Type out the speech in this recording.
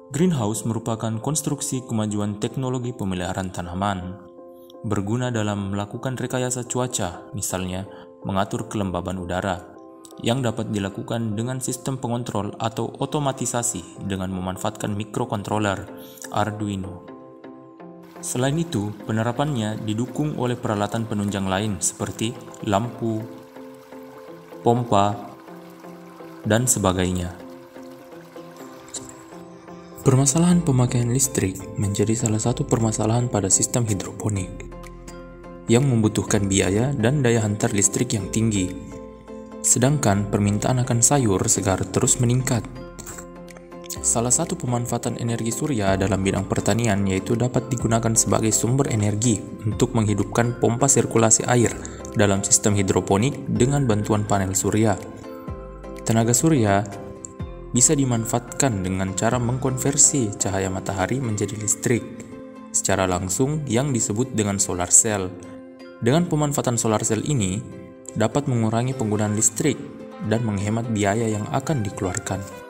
Greenhouse merupakan konstruksi kemajuan teknologi pemeliharaan tanaman, berguna dalam melakukan rekayasa cuaca, misalnya mengatur kelembaban udara, yang dapat dilakukan dengan sistem pengontrol atau otomatisasi dengan memanfaatkan mikrokontroler Arduino. Selain itu, penerapannya didukung oleh peralatan penunjang lain seperti lampu, pompa, dan sebagainya. Permasalahan pemakaian listrik menjadi salah satu permasalahan pada sistem hidroponik yang membutuhkan biaya dan daya hantar listrik yang tinggi, sedangkan permintaan akan sayur segar terus meningkat. Salah satu pemanfaatan energi surya dalam bidang pertanian yaitu dapat digunakan sebagai sumber energi untuk menghidupkan pompa sirkulasi air dalam sistem hidroponik dengan bantuan panel surya. Tenaga surya bisa dimanfaatkan dengan cara mengkonversi cahaya matahari menjadi listrik secara langsung yang disebut dengan solar cell. Dengan pemanfaatan solar cell ini dapat mengurangi penggunaan listrik dan menghemat biaya yang akan dikeluarkan.